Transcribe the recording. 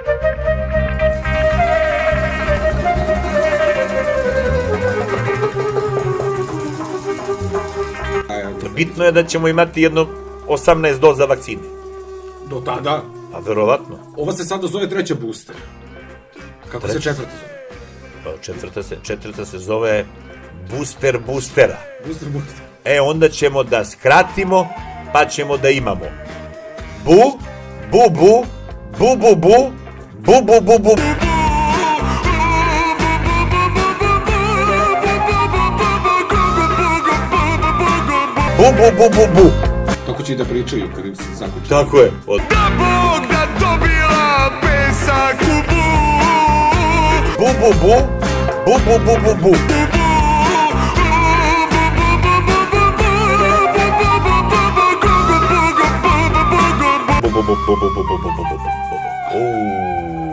Bitno je da ćemo imati jedno 18 doza vakcine. Do tada? Pa verovatno. Ova se sada zove treća booster. Kako se četvrta zove? Četvrta se zove booster boostera. Booster booster. E, onda ćemo da skratimo, pa ćemo da imamo bu, bu, bu, bu, bu, bu, bu, bu, bu, bu. Bu, bu, bu, bu, bu. Tako će i da pričaju kad im se zakući. Tako je. Da Bog da dobila pesak u bu. Bu, bu, bu, bu, bu, bu, bu, bu. Bu, bu, bu, bu, bu, bu, bu, bu, bu, bu, bu, bu, bu.